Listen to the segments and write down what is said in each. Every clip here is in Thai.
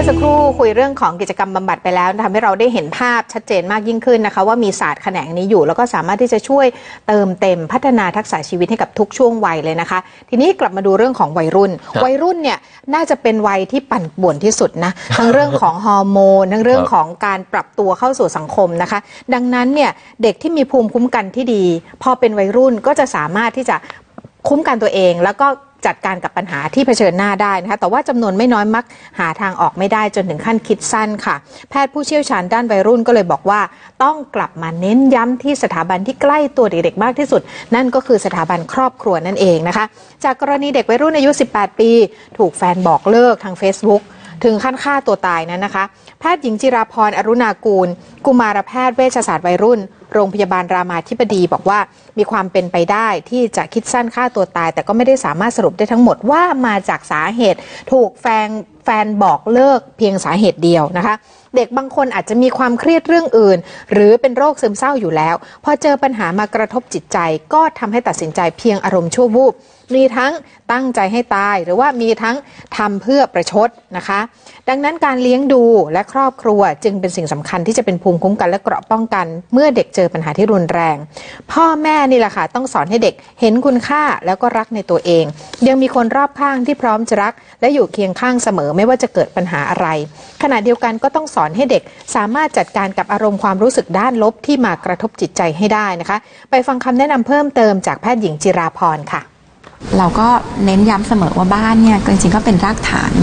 สักครู่คุยเรื่องของกิจกรรมบำบัดไปแล้วทำให้เราได้เห็นภาพชัดเจนมากยิ่งขึ้นนะคะว่ามีศาสตร์แขนงนี้อยู่แล้วก็สามารถที่จะช่วยเติมเต็มพัฒนาทักษะชีวิตให้กับทุกช่วงวัยเลยนะคะทีนี้กลับมาดูเรื่องของวัยรุ่นเนี่ยน่าจะเป็นวัยที่ปั่นป่วนที่สุดนะทั้งเรื่องของฮอร์โมนทั้งเรื่องของการปรับตัวเข้าสู่สังคมนะคะดังนั้นเนี่ยเด็กที่มีภูมิคุ้มกันที่ดีพอเป็นวัยรุ่นก็จะสามารถที่จะคุ้มกันตัวเองแล้วก็จัดการกับปัญหาที่เผชิญหน้าได้นะคะแต่ว่าจำนวนไม่น้อยมักหาทางออกไม่ได้จนถึงขั้นคิดสั้นค่ะแพทย์ผู้เชี่ยวชาญด้านวัยรุ่นก็เลยบอกว่าต้องกลับมาเน้นย้ำที่สถาบันที่ใกล้ตัวเด็กๆมากที่สุดนั่นก็คือสถาบันครอบครัวนั่นเองนะคะจากกรณีเด็กวัยรุ่นอายุ18ปีถูกแฟนบอกเลิกทาง Facebook ถึงขั้นฆ่าตัวตายนั้นนะคะแพทย์หญิงจิราพรอรุณากูลกุมารแพทย์เวชศาสตร์วัยรุ่นโรงพยาบาลรามาธิบดีบอกว่ามีความเป็นไปได้ที่จะคิดสั้นฆ่าตัวตายแต่ก็ไม่ได้สามารถสรุปได้ทั้งหมดว่ามาจากสาเหตุถูกแฟนบอกเลิกเพียงสาเหตุเดียวนะคะเด็กบางคนอาจจะมีความเครียดเรื่องอื่นหรือเป็นโรคซึมเศร้าอยู่แล้วพอเจอปัญหามากระทบจิตใจก็ทำให้ตัดสินใจเพียงอารมณ์ชั่ววูบมีทั้งตั้งใจให้ตายหรือว่ามีทั้งทำเพื่อประชดนะคะดังนั้นการเลี้ยงดูและครอบครัวจึงเป็นสิ่งสำคัญที่จะเป็นภูมิคุ้มกันและเกราะป้องกันเมื่อเด็กเจอปัญหาที่รุนแรงพ่อแม่นี่แหละค่ะต้องสอนให้เด็กเห็นคุณค่าแล้วก็รักในตัวเองยังมีคนรอบข้างที่พร้อมจะรักและอยู่เคียงข้างเสมอไม่ว่าจะเกิดปัญหาอะไรขณะเดียวกันก็ต้องสอนให้เด็กสามารถจัดการกับอารมณ์ความรู้สึกด้านลบที่มากระทบจิตใจให้ได้นะคะไปฟังคำแนะนำเพิ่มเติมจากแพทย์หญิงจิราพรค่ะเราก็เน้นย้ำเสมอว่าบ้านเนี่ยจริงๆก็เป็นรากฐาน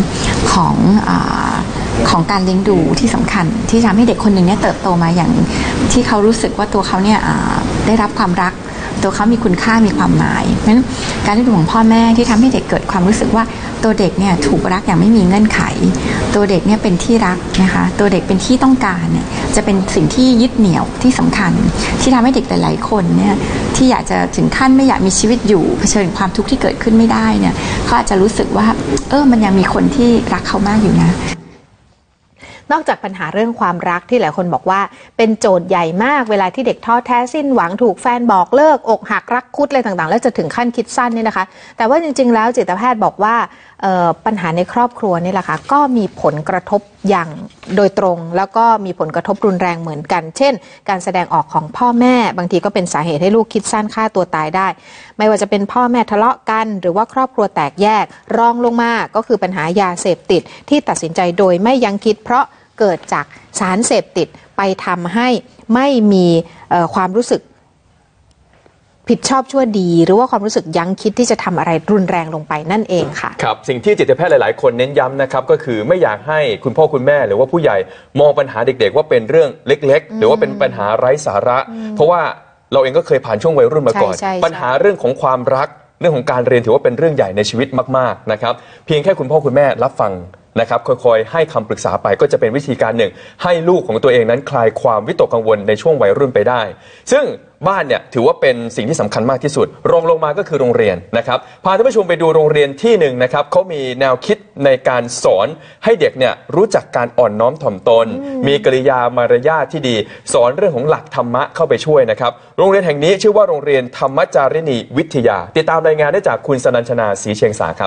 ของการเลี้ยงดูที่สำคัญที่ทำให้เด็กคนหนึ่งเนี่ยเติบโตมาอย่างที่เขารู้สึกว่าตัวเขาเนี่ยได้รับความรักตัวเขามีคุณค่ามีความหมายเพราะฉะนั้นการเลี้ยงดูของพ่อแม่ที่ทำให้เด็กเกิดความรู้สึกว่าตัวเด็กเนี่ยถูกรักอย่างไม่มีเงื่อนไขตัวเด็กเนี่ยเป็นที่รักนะคะตัวเด็กเป็นที่ต้องการเนี่ยจะเป็นสิ่งที่ยึดเหนี่ยวที่สำคัญที่ทำให้เด็กหลายๆคนเนี่ยที่อยากจะถึงขั้นไม่อยากมีชีวิตอยู่เผชิญความทุกข์ที่เกิดขึ้นไม่ได้เนี่ยเขาอาจจะรู้สึกว่ามันยังมีคนที่รักเขามากอยู่นะนอกจากปัญหาเรื่องความรักที่หลายคนบอกว่าเป็นโจทย์ใหญ่มากเวลาที่เด็กท้อแท้สิ้นหวังถูกแฟนบอกเลิกอกหักรักคุดอะไรต่างๆแล้วจะถึงขั้นคิดสั้นเนี่ยนะคะแต่ว่าจริงๆแล้วจิตแพทย์บอกว่าปัญหาในครอบครัวนี่แหละค่ะก็มีผลกระทบอย่างโดยตรงแล้วก็มีผลกระทบรุนแรงเหมือนกันเช่นการแสดงออกของพ่อแม่บางทีก็เป็นสาเหตุให้ลูกคิดสั้นฆ่าตัวตายได้ไม่ว่าจะเป็นพ่อแม่ทะเลาะกันหรือว่าครอบครัวแตกแยกรองลงมาก็คือปัญหายาเสพติดที่ตัดสินใจโดยไม่ยั้งคิดเพราะเกิดจากสารเสพติดไปทำให้ไม่มีความรู้สึกผิดชอบชั่วดีหรือว่าความรู้สึกยั้งคิดที่จะทำอะไรรุนแรงลงไปนั่นเองค่ะครับสิ่งที่จิตแพทย์หลายๆคนเน้นย้ำนะครับก็คือไม่อยากให้คุณพ่อคุณแม่หรือว่าผู้ใหญ่มองปัญหาเด็กๆว่าเป็นเรื่องเล็กๆหรือว่าเป็นปัญหาไร้สาระเพราะว่าเราเองก็เคยผ่านช่วงวัยรุ่นมาก่อนปัญหาเรื่องของความรักเรื่องของการเรียนถือว่าเป็นเรื่องใหญ่ในชีวิตมากๆนะครับเพียงแค่คุณพ่อคุณแม่รับฟังนะครับค่อยๆให้คำปรึกษาไปก็จะเป็นวิธีการหนึ่งให้ลูกของตัวเองนั้นคลายความวิตกกังวลในช่วงวัยรุ่นไปได้ซึ่งบ้านเนี่ยถือว่าเป็นสิ่งที่สำคัญมากที่สุดรองลงมาก็คือโรงเรียนนะครับพาท่านผู้ชมไปดูโรงเรียนที่หนึ่งนะครับเขามีแนวคิดในการสอนให้เด็กเนี่ยรู้จักการอ่อนน้อมถ่อมตนมีกริยามารยาทที่ดีสอนเรื่องของหลักธรรมะเข้าไปช่วยนะครับโรงเรียนแห่งนี้ชื่อว่าโรงเรียนธรรมจาริณีวิทยาติดตามรายงานได้จากคุณสนัญชนาศรีเชียงสาครับ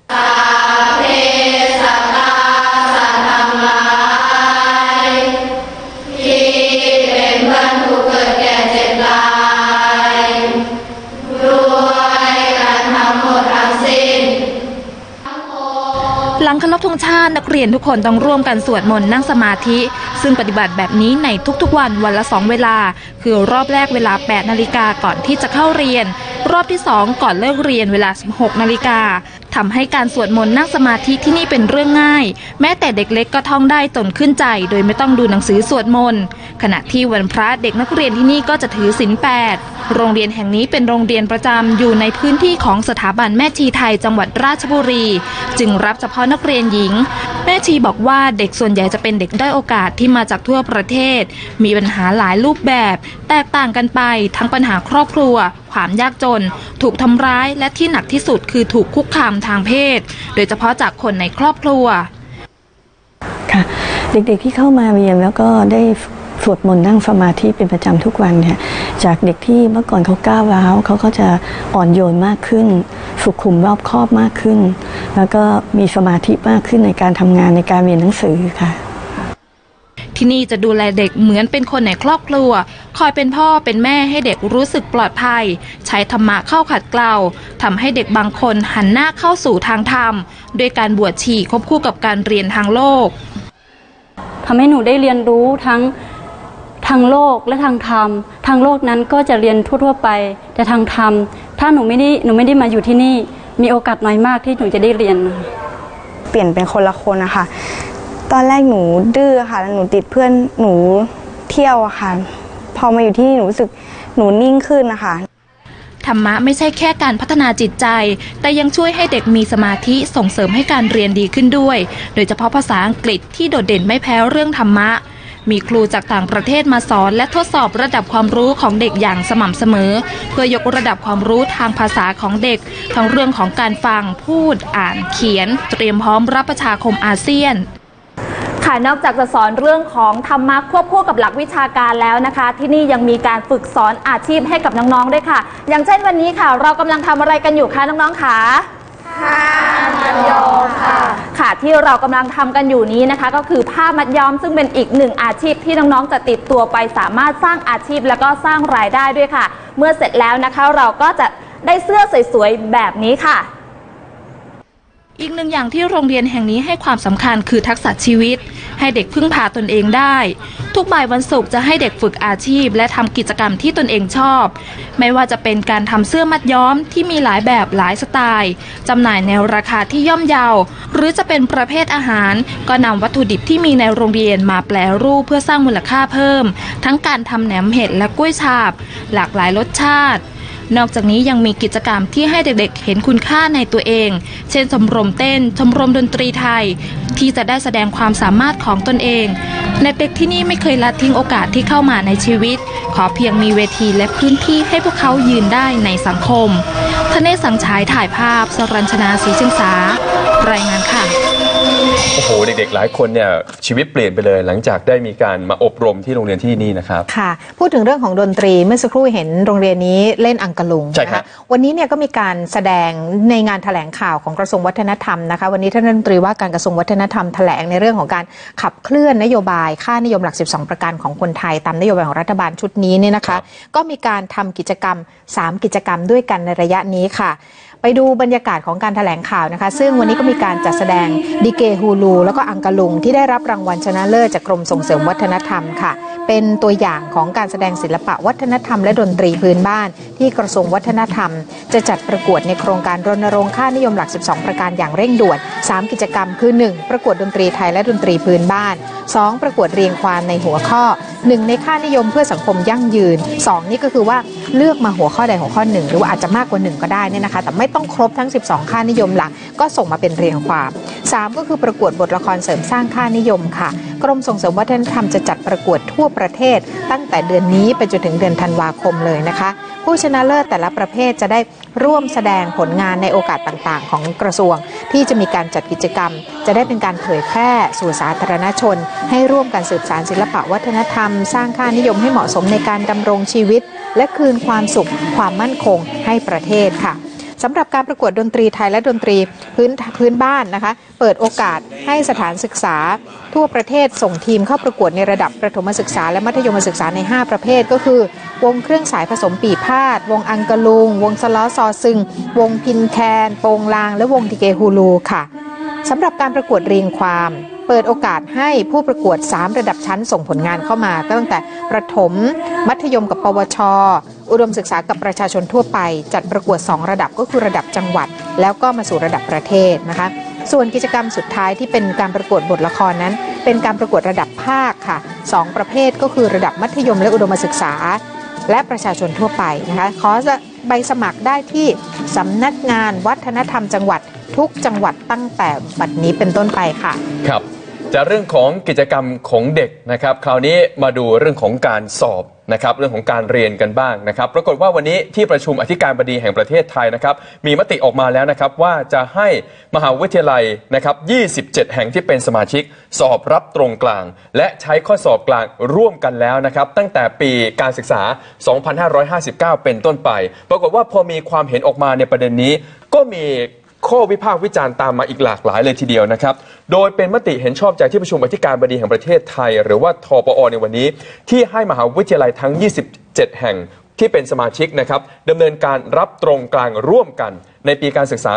หลังเคารพธงชาตินักเรียนทุกคนต้องร่วมกันสวดมนต์นั่งสมาธิซึ่งปฏิบัติแบบนี้ในทุกๆวันละ2เวลาคือรอบแรกเวลา 8 นาฬิกาก่อนที่จะเข้าเรียนรอบที่2ก่อนเลิกเรียนเวลา 16 นาฬิกาทำให้การสวดมนต์นั่งสมาธิที่นี่เป็นเรื่องง่ายแม้แต่เด็กเล็กก็ท่องได้จนขึ้นใจโดยไม่ต้องดูหนังสือสวดมนต์ขณะที่วันพระเด็กนักเรียนที่นี่ก็จะถือศีล 8โรงเรียนแห่งนี้เป็นโรงเรียนประจำอยู่ในพื้นที่ของสถาบันแม่ชีไทยจังหวัดราชบุรีจึงรับเฉพาะนักเรียนหญิงแม่ชีบอกว่าเด็กส่วนใหญ่จะเป็นเด็กด้อยโอกาสที่มาจากทั่วประเทศมีปัญหาหลายรูปแบบแตกต่างกันไปทั้งปัญหาครอบครัวความยากจนถูกทำร้ายและที่หนักที่สุดคือถูกคุกคามทางเพศโดยเฉพาะจากคนในครอบครัวค่ะเด็กๆที่เข้ามาเรียนแล้วก็ได้สวดมนต์นั่งสมาธิเป็นประจำทุกวันเนี่ยจากเด็กที่เมื่อก่อนเขาก้าวร้าวเขาก็จะอ่อนโยนมากขึ้นสุขุมรอบคอบมากขึ้นแล้วก็มีสมาธิมากขึ้นในการทำงานในการเรียนหนังสือค่ะที่นี่จะดูแลเด็กเหมือนเป็นคนในครอบครัวคอยเป็นพ่อเป็นแม่ให้เด็กรู้สึกปลอดภัยใช้ธรรมะเข้าขัดเกลาทำให้เด็กบางคนหันหน้าเข้าสู่ทางธรรมด้วยการบวชชีควบคู่กับการเรียนทางโลกทำให้หนูได้เรียนรู้ทั้งทางโลกและทางธรรมทางโลกนั้นก็จะเรียนทั่วๆไปแต่ทางธรรมถ้าหนูไม่ได้มาอยู่ที่นี่มีโอกาสน้อยมากที่หนูจะได้เรียนเปลี่ยนเป็นคนละคนนะคะตอนแรกหนูดื้อค่ะหนูติดเพื่อนหนูเที่ยวอะค่ะพอมาอยู่ที่นี่หนูรู้สึกหนูนิ่งขึ้นนะคะธรรมะไม่ใช่แค่การพัฒนาจิตใจแต่ยังช่วยให้เด็กมีสมาธิส่งเสริมให้การเรียนดีขึ้นด้วยโดยเฉพาะภาษาอังกฤษที่โดดเด่นไม่แพ้เรื่องธรรมะมีครูจากต่างประเทศมาสอนและทดสอบระดับความรู้ของเด็กอย่างสม่ำเสมอเพื่อยกระดับความรู้ทางภาษาของเด็กทั้งเรื่องของการฟังพูดอ่านเขียนเตรียมพร้อมรับประชาคมอาเซียนค่ะนอกจากจะสอนเรื่องของธรรมะควบคู่กับหลักวิชาการแล้วนะคะที่นี่ยังมีการฝึกสอนอาชีพให้กับน้องๆด้วยค่ะอย่างเช่นวันนี้ค่ะเรากำลังทำอะไรกันอยู่คะน้องๆคะผ้ามัดย้อมค่ะที่เรากำลังทำกันอยู่นี้นะคะก็คือผ้ามัดย้อมซึ่งเป็นอีกหนึ่งอาชีพที่น้องๆจะติดตัวไปสามารถสร้างอาชีพแล้วก็สร้างรายได้ด้วยค่ะเมื่อเสร็จแล้วนะคะเราก็จะได้เสื้อสวยๆแบบนี้ค่ะอีกหนึ่งอย่างที่โรงเรียนแห่งนี้ให้ความสำคัญคือทักษะชีวิตให้เด็กพึ่งพาตนเองได้ทุกบ่ายวันศุกร์จะให้เด็กฝึกอาชีพและทำกิจกรรมที่ตนเองชอบไม่ว่าจะเป็นการทำเสื้อมัดย้อมที่มีหลายแบบหลายสไตล์จำหน่ายในราคาที่ย่อมเยาหรือจะเป็นประเภทอาหารก็นำวัตถุดิบที่มีในโรงเรียนมาแปรรูปเพื่อสร้างมูลค่าเพิ่มทั้งการทำแหนมเห็ดและกล้วยฉาบหลากหลายรสชาตินอกจากนี้ยังมีกิจกรรมที่ให้เด็กๆเห็นคุณค่าในตัวเองเช่นชมรมเต้นชมรมดนตรีไทยที่จะได้แสดงความสามารถของตนเองเด็กๆที่นี่ไม่เคยละทิ้งโอกาสที่เข้ามาในชีวิตขอเพียงมีเวทีและพื้นที่ให้พวกเขายืนได้ในสังคมธเนศสังฉายถ่ายภาพสรัญชนาศรีเชียงสารายงานค่ะโอ้โหเด็กๆหลายคนเนี่ยชีวิตเปลี่ยนไปเลยหลังจากได้มีการมาอบรมที่โรงเรียนที่นี่นะครับค่ะพูดถึงเรื่องของดนตรีเมื่อสักครู่เห็นโรงเรียนนี้เล่นอังกะลุงนะคะวันนี้เนี่ยก็มีการแสดงในงานแถลงข่าวของกระทรวงวัฒนธรรมนะคะวันนี้ท่านรัฐมนตรีว่าการกระทรวงวัฒนธรรมแถลงในเรื่องของการขับเคลื่อนนโยบายค่านิยมหลัก12ประการของคนไทยตามนโยบายของรัฐบาลชุดนี้เนี่ยนะคะก็มีการทำกิจกรรม3กิจกรรมด้วยกันในระยะนี้ค่ะไปดูบรรยากาศของการแถลงข่าวนะคะซึ่งวันนี้ก็มีการจัดแสดงดิเกฮูลูแล้วก็อังกะลุงที่ได้รับรางวัลชนะเลิศจากกรมส่งเสริมวัฒนธรรมค่ะเป็นตัวอย่างของการแสดงศิลปะวัฒนธรรมและดนตรีพื้นบ้านที่กระทรวงวัฒนธรรมจะจัดประกวดในโครงการรณรงค์ค่านิยมหลัก12ประการอย่างเร่งด่วน3กิจกรรมคือ1ประกวดดนตรีไทยและดนตรีพื้นบ้าน2ประกวดเรียงความในหัวข้อ1ในค่านิยมเพื่อสังคมยั่งยืน2นี่ก็คือว่าเลือกมาหัวข้อใดหัวข้อ1หรือว่าอาจจะมากกว่า1ก็ได้เนี่ยนะคะแต่ไม่ต้องครบทั้ง12ค่านิยมหลักก็ส่งมาเป็นเรียงความ3ก็คือประกวดบทละครเสริมสร้างค่านิยมค่ะกรมส่งเสริมวัฒนธรรมจะจัดประกวดทั่วประเทศตั้งแต่เดือนนี้ไปจนถึงเดือนธันวาคมเลยนะคะผู้ชนะเลิศแต่ละประเภทจะได้ร่วมแสดงผลงานในโอกาสต่างๆของกระทรวงที่จะมีการจัดกิจกรรมจะได้เป็นการเผยแพร่สู่สาธารณชนให้ร่วมกันสืบสานศิลปะวัฒนธรรมสร้างค่านิยมให้เหมาะสมในการดำรงชีวิตและคืนความสุขความมั่นคงให้ประเทศค่ะสำหรับการประกวดดนตรีไทยและดนตรีพื้นบ้านนะคะเปิดโอกาสให้สถานศึกษาทั่วประเทศส่งทีมเข้าประกวดในระดับประถมศึกษาและมัธยมศึกษาใน5ประเภทก็คือวงเครื่องสายผสมปีพาดวงอังกะลุงวงสล้อซอซึงวงพินแคนโปงลางและวงดิเกฮูลูค่ะสำหรับการประกวดเรียงความเปิดโอกาสให้ผู้ประกวด3ระดับชั้นส่งผลงานเข้ามาตั้งแต่ประถมมัธยมกับปวชอุดมศึกษากับประชาชนทั่วไปจัดประกวด2ระดับก็คือระดับจังหวัดแล้วก็มาสู่ระดับประเทศนะคะส่วนกิจกรรมสุดท้ายที่เป็นการประกวดบทละครนั้นเป็นการประกวดระดับภาคค่ะ2ประเภทก็คือระดับมัธยมและอุดมศึกษาและประชาชนทั่วไปนะคะขอใบสมัครได้ที่สำนักงานวัฒนธรรมจังหวัดทุกจังหวัดตั้งแต่บัดนี้เป็นต้นไปค่ะครับจากเรื่องของกิจกรรมของเด็กนะครับคราวนี้มาดูเรื่องของการสอบนะครับเรื่องของการเรียนกันบ้างนะครับปรากฏว่าวันนี้ที่ประชุมอธิการบดีแห่งประเทศไทยนะครับมีมติออกมาแล้วนะครับว่าจะให้มหาวิทยาลัยนะครับ27 แห่งที่เป็นสมาชิกสอบรับตรงกลางและใช้ข้อสอบกลางร่วมกันแล้วนะครับตั้งแต่ปีการศึกษา 2559 เป็นต้นไปปรากฏว่าพอมีความเห็นออกมาในประเด็นนี้ก็มีข้อวิพากษ์วิจารณ์ตามมาอีกหลากหลายเลยทีเดียวนะครับโดยเป็นมติเห็นชอบจากที่ประชุมอธิการบดีแห่งประเทศไทยหรือว่าทปอในวันนี้ที่ให้มหาวิทยาลัยทั้ง27 แห่งที่เป็นสมาชิกนะครับดำเนินการรับตรงกลางร่วมกันในปีการศึกษา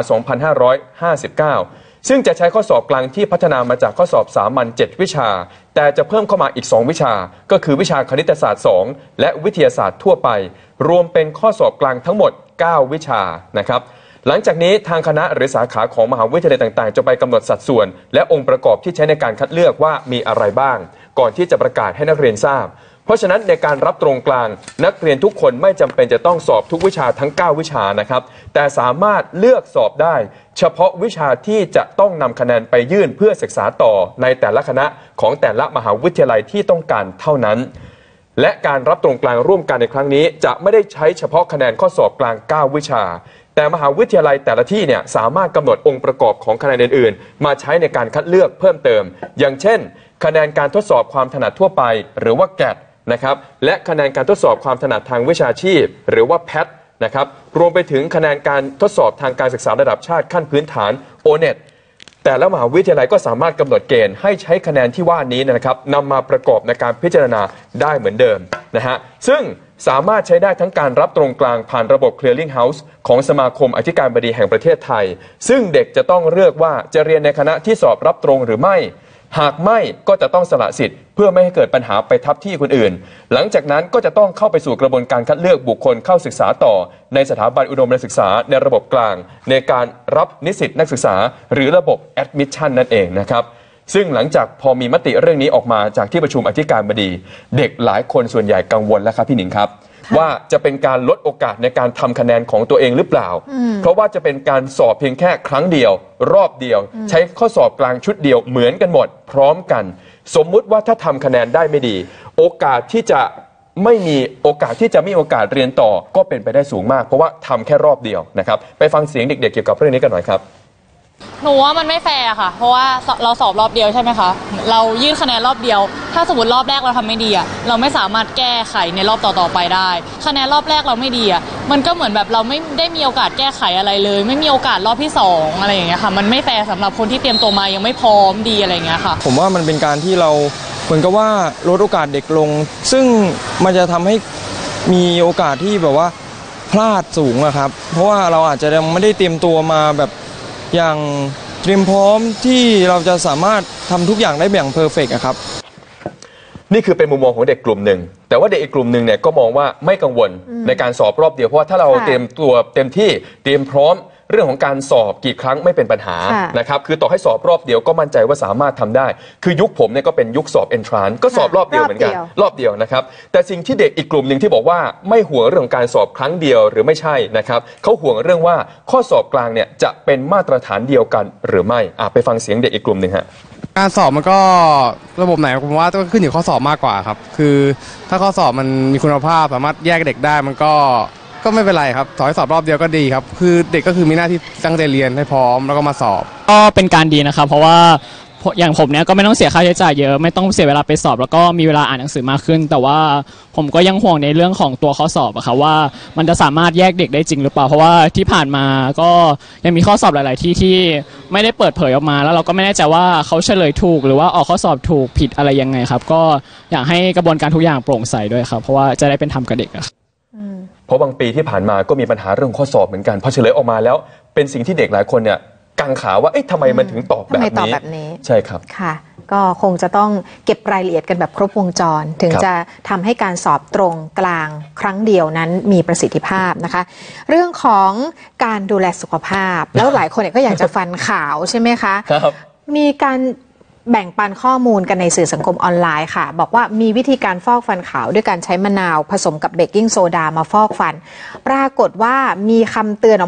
2559 ซึ่งจะใช้ข้อสอบกลางที่พัฒนามาจากข้อสอบสามัญ7 วิชาแต่จะเพิ่มเข้ามาอีก2 วิชาก็คือวิชาคณิตศาสตร์2และวิทยาศาสตร์ทั่วไปรวมเป็นข้อสอบกลางทั้งหมด9 วิชานะครับหลังจากนี้ทางคณะหรือสาขาของมหาวิทยาลัยต่างๆจะไปกำหนดสัดส่วนและองค์ประกอบที่ใช้ในการคัดเลือกว่ามีอะไรบ้างก่อนที่จะประกาศให้นักเรียนทราบเพราะฉะนั้นในการรับตรงกลางนักเรียนทุกคนไม่จำเป็นจะต้องสอบทุกวิชาทั้ง9 วิชานะครับแต่สามารถเลือกสอบได้เฉพาะวิชาที่จะต้องนำคะแนนไปยื่นเพื่อศึกษาต่อในแต่ละคณะของแต่ละมหาวิทยาลัยที่ต้องการเท่านั้นและการรับตรงกลางร่วมกันในครั้งนี้จะไม่ได้ใช้เฉพาะคะแนนข้อสอบกลาง9 วิชาแต่มหาวิทยาลัยแต่ละที่เนี่ยสามารถกำหนดองค์ประกอบของคะแนนอื่นๆมาใช้ในการคัดเลือกเพิ่มเติมอย่างเช่นคะแนนการทดสอบความถนัดทั่วไปหรือว่าแกทนะครับและคะแนนการทดสอบความถนัดทางวิชาชีพหรือว่าแพทนะครับรวมไปถึงคะแนนการทดสอบทางการศึกษาระดับชาติขั้นพื้นฐาน O-NET แต่ละมหาวิทยาลัยก็สามารถกำหนดเกณฑ์ให้ใช้คะแนนที่ว่านี้นะครับนำมาประกอบในการพิจารณาได้เหมือนเดิมนะฮะซึ่งสามารถใช้ได้ทั้งการรับตรงกลางผ่านระบบ Clearing House ของสมาคมอธิการบดีแห่งประเทศไทยซึ่งเด็กจะต้องเลือกว่าจะเรียนในคณะที่สอบรับตรงหรือไม่หากไม่ก็จะต้องสละสิทธิ์เพื่อไม่ให้เกิดปัญหาไปทับที่คนอื่นหลังจากนั้นก็จะต้องเข้าไปสู่กระบวนการคัดเลือกบุคคลเข้าศึกษาต่อในสถาบันอุดมศึกษาในระบบกลางในการรับนิสิตนักศึกษาหรือระบบ Admission นั่นเองนะครับซึ่งหลังจากพอมีมติเรื่องนี้ออกมาจากที่ประชุมอธิการบดีเด็กหลายคนส่วนใหญ่กังวลแล้วครับพี่หนิงครับว่าจะเป็นการลดโอกาสในการทำคะแนนของตัวเองหรือเปล่าเพราะว่าจะเป็นการสอบเพียงแค่ครั้งเดียวรอบเดียวใช้ข้อสอบกลางชุดเดียวเหมือนกันหมดพร้อมกันสมมุติว่าถ้าทำคะแนนได้ไม่ดีโอกาสที่จะไม่มีโอกาสเรียนต่อก็เป็นไปได้สูงมากเพราะว่าทำแค่รอบเดียวนะครับไปฟังเสียงเด็กๆเกี่ยวกับเรื่องนี้กันหน่อยครับหนูว่ามันไม่แฟร์ค่ะเพราะว่าเราสอบรอบเดียวใช่ไหมคะเรายื่นคะแนนรอบเดียวถ้าสมมติรอบแรกเราทำไม่ดีอ่ะเราไม่สามารถแก้ไขในรอบต่อๆไปได้คะแนนรอบแรกเราไม่ดีอ่ะมันก็เหมือนแบบเราไม่ได้มีโอกาสแก้ไขอะไรเลยไม่มีโอกาสรอบที่2อะไรอย่างเงี้ยค่ะมันไม่แฟร์สำหรับคนที่เตรียมตัวมายังไม่พร้อมดีอะไรอย่างเงี้ยค่ะผมว่ามันเป็นการที่เราเหมือนกับว่าลดโอกาสเด็กลงซึ่งมันจะทำให้มีโอกาสที่แบบว่าพลาดสูงอะครับเพราะว่าเราอาจจะยังไม่ได้เตรียมตัวมาแบบอย่างเตรียมพร้อมที่เราจะสามารถทำทุกอย่างได้อย่างเพอร์เฟกต์ครับนี่คือเป็นมุมมองของเด็กกลุ่มหนึ่งแต่ว่าเด็กอีกกลุ่มหนึ่งเนี่ยก็มองว่าไม่กังวลในการสอบรอบเดียวเพราะว่าถ้าเราเตรียมตัวเต็มที่เตรียมพร้อมเรื่องของการสอบกี่ครั้งไม่เป็นปัญหานะครับคือต่อให้สอบรอบเดียวก็มั่นใจว่าสามารถทำได้คือยุคผมเนี่ยก็เป็นยุคสอบ Entrance ก็สอบรอบเดียวเหมือนกันรอบเดียวนะครับแต่สิ่งที่เด็กอีกกลุ่มหนึ่งที่บอกว่าไม่ห่วงเรื่องของการสอบครั้งเดียวหรือไม่ใช่นะครับเขาห่วงเรื่องว่าข้อสอบกลางเนี่ยจะเป็นมาตรฐานเดียวกันหรือไม่ไปฟังเสียงเด็กอีกกลุ่มหนึ่งฮะการสอบมันก็ระบบไหนผมว่าต้องขึ้นอยู่ข้อสอบมากกว่าครับคือถ้าข้อสอบมันมีคุณภาพสามารถแยกเด็กได้มันก็ไม่เป็นไรครับต่อให้สอบรอบเดียวก็ดีครับคือเด็กก็คือมีหน้าที่ตั้งใจเรียนให้พร้อมแล้วก็มาสอบก็เป็นการดีนะครับเพราะว่าอย่างผมเนี่ยก็ไม่ต้องเสียค่าใช้จ่ายเยอะไม่ต้องเสียเวลาไปสอบแล้วก็มีเวลาอ่านหนังสือมากขึ้นแต่ว่าผมก็ยังห่วงในเรื่องของตัวข้อสอบอะครับว่ามันจะสามารถแยกเด็กได้จริงหรือเปล่าเพราะว่าที่ผ่านมาก็ยังมีข้อสอบหลายๆที่ไม่ได้เปิดเผยออกมาแล้วเราก็ไม่แน่ใจว่าเขาเฉลยถูกหรือว่าออกข้อสอบถูกผิดอะไรยังไงครับก็อยากให้กระบวนการทุกอย่างโปร่งใสด้วยครับเพราะว่าจะได้เป็นธรรมกับเด็กเพราะบางปีที่ผ่านมาก็มีปัญหาเรื่องข้อสอบเหมือนกันพอเฉลยออกมาแล้วเป็นสิ่งที่เด็กหลายคนเนี่ยกังขาว่าทำไมมันถึงตอบแบบนี้ใช่ครับค่ะก็คงจะต้องเก็บรายละเอียดกันแบบครบวงจรถึงจะทำให้การสอบตรงกลางครั้งเดียวนั้นมีประสิทธิภาพนะคะเรื่องของการดูแลสุขภาพแล้วหลายคนก็อยากจะฟันขาวใช่ไหมคะมีการแบ่งปันข้อมูลกันในสื่อสังคมออนไลน์ค่ะบอกว่ามีวิธีการฟอกฟันขาวด้วยการใช้มะนาวผสมกับเบกกิ้งโซดามาฟอกฟันปรากฏว่ามีคำเตือนออกมาจาก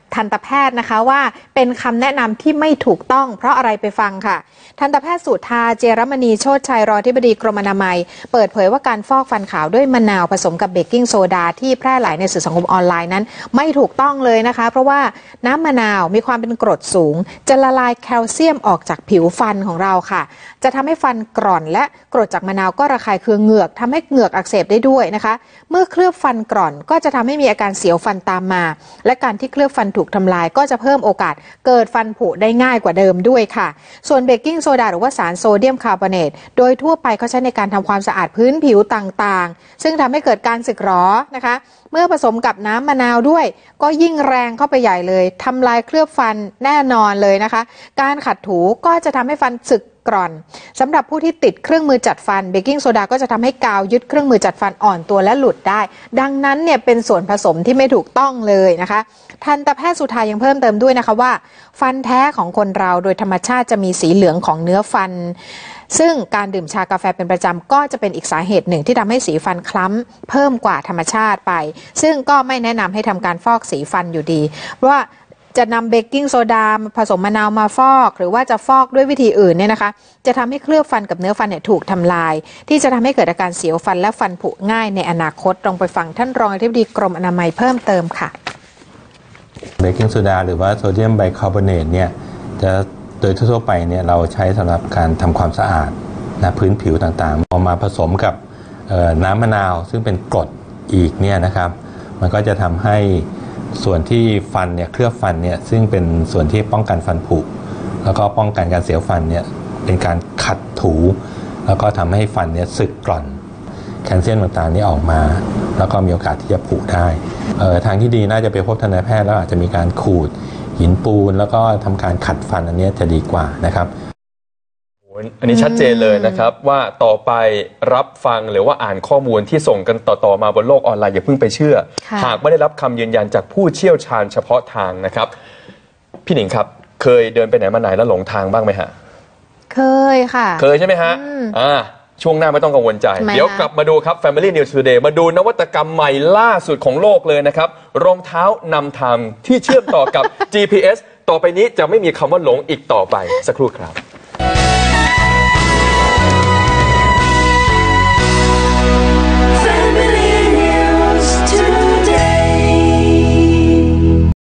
ทันตแพทย์นะคะว่าเป็นคำแนะนำที่ไม่ถูกต้องเพราะอะไรไปฟังค่ะทันตแพทย์สุธาเจรมณีโชติชัยรองอธิบดีกรมอนามัยเปิดเผยว่าการฟอกฟันขาวด้วยมะนาวผสมกับเบกกิ้งโซดาที่แพร่หลายในสื่อสังคมออนไลน์นั้นไม่ถูกต้องเลยนะคะเพราะว่าน้ำมะนาวมีความเป็นกรดสูงจะละลายแคลเซียมออกจากผิวฟันของเราค่ะจะทำให้ฟันกร่อนและกรดจากมะนาวก็ระคายเคืองเหงือกทำให้เหงือกอักเสบได้ด้วยนะคะเมื่อเคลือบฟันกร่อนก็จะทำให้มีอาการเสียวฟันตามมาและการที่เคลือบฟันถูกทำลายก็จะเพิ่มโอกาสเกิดฟันผุได้ง่ายกว่าเดิมด้วยค่ะส่วนเบกกิ้งโซดาหรือว่าสารโซเดียมคาร์บอเนตโดยทั่วไปเขาใช้ในการทำความสะอาดพื้นผิวต่างๆซึ่งทำให้เกิดการสึกหรอนะคะเมื่อผสมกับน้ำมะนาวด้วยก็ยิ่งแรงเข้าไปใหญ่เลยทำลายเคลือบฟันแน่นอนเลยนะคะการขัดถูก็จะทำให้ฟันสึกกร่อนสำหรับผู้ที่ติดเครื่องมือจัดฟันเบกกิ้งโซดาก็จะทำให้กาวยึดเครื่องมือจัดฟันอ่อนตัวและหลุดได้ดังนั้นเนี่ยเป็นส่วนผสมที่ไม่ถูกต้องเลยนะคะทันตแพทย์สุธายังเพิ่มเติมด้วยนะคะว่าฟันแท้ของคนเราโดยธรรมชาติจะมีสีเหลืองของเนื้อฟันซึ่งการดื่มชากาแฟเป็นประจำก็จะเป็นอีกสาเหตุหนึ่งที่ทำให้สีฟันคล้ำเพิ่มกว่าธรรมชาติไปซึ่งก็ไม่แนะนำให้ทำการฟอกสีฟันอยู่ดีเพราะว่าจะนำเบกกิ้งโซดาผสมมะนาวมาฟอกหรือว่าจะฟอกด้วยวิธีอื่นเนี่ยนะคะจะทำให้เคลือบฟันกับเนื้อฟันเนี่ยถูกทำลายที่จะทำให้เกิดอาการเสียวฟันและฟันผุง่ายในอนาคตลองไปฟังท่านรองอธิบดีกรมอนามัยเพิ่มเติมค่ะเบกกิ้งโซดาหรือว่าโซเดียมไบคาร์บอเนตเนี่ยจะโดยทั่วไปเนี่ยเราใช้สำหรับการทำความสะอาดนะพื้นผิวต่างๆเอามาผสมกับน้ำมะนาวซึ่งเป็นกรดอีกเนี่ยนะครับมันก็จะทำให้ส่วนที่ฟันเนี่ยเคลือบฟันเนี่ยซึ่งเป็นส่วนที่ป้องกันฟันผุแล้วก็ป้องกันการเสียวฟันเนี่ยเป็นการขัดถูแล้วก็ทำให้ฟันเนี่ยสึกกร่อนแคลเซียมต่างๆนี่ออกมาแล้วก็มีโอกาสที่จะผุได้ทางที่ดีน่าจะไปพบทันตแพทย์แล้วอาจจะมีการขูดหินปูนแล้วก็ทำการขัดฟันอันนี้จะดีกว่านะครับอันนี้ชัดเจนเลยนะครับว่าต่อไปรับฟังหรือว่าอ่านข้อมูลที่ส่งกันต่อๆมาบนโลกออนไลน์อย่าเพิ่งไปเชื่อหากไม่ได้รับคำยืนยันจากผู้เชี่ยวชาญเฉพาะทางนะครับพี่หนิงครับเคยเดินไปไหนมาไหนแล้วหลงทางบ้างไหมฮะเคยค่ะเคยใช่ไหมฮะช่วงหน้าไม่ต้องกังวลใจเดี๋ยวกลับมาดูครับ Family News Today มาดูนวัตกรรมใหม่ล่าสุดของโลกเลยนะครับรองเท้านำทางที่เชื่อมต่อกับ GPS ต่อไปนี้จะไม่มีคำว่าหลงอีกต่อไปสักครู่ครับ